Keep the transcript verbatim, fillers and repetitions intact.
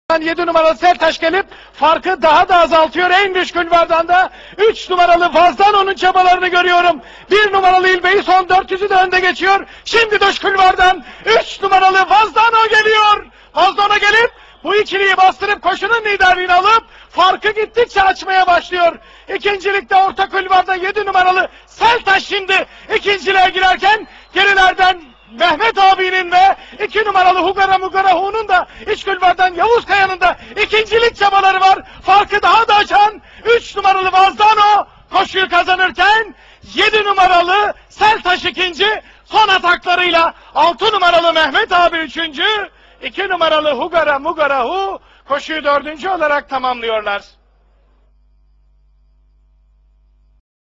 yedi numaralı Sertaş gelip farkı daha da azaltıyor. En düşük kulvardan da üç numaralı Vazdano'nun çabalarını görüyorum. bir numaralı İlbey son dört yüzü de önde geçiyor. Şimdi dış kulvardan üç numaralı Vazdano geliyor. Vazdano gelip bu ikiliyi bastırıp koşunun liderliğini alıp farkı gittikçe açmaya başlıyor. İkincilikte orta kulvarda yedi numaralı Sertaş şimdi ikinciliğe girerken gerilerden Mehmet abinin ve iki numaralı Hugara Mugara Hu'nun da iç kulvardan Yavuz Kaya'nın da ikincilik çabaları var. Farkı daha da açan üç numaralı Vazdano koşuyu kazanırken yedi numaralı Sertaş ikinci, son ataklarıyla altı numaralı Mehmet abi üçüncü, iki numaralı Hugara Mugara Hu koşuyu dördüncü olarak tamamlıyorlar.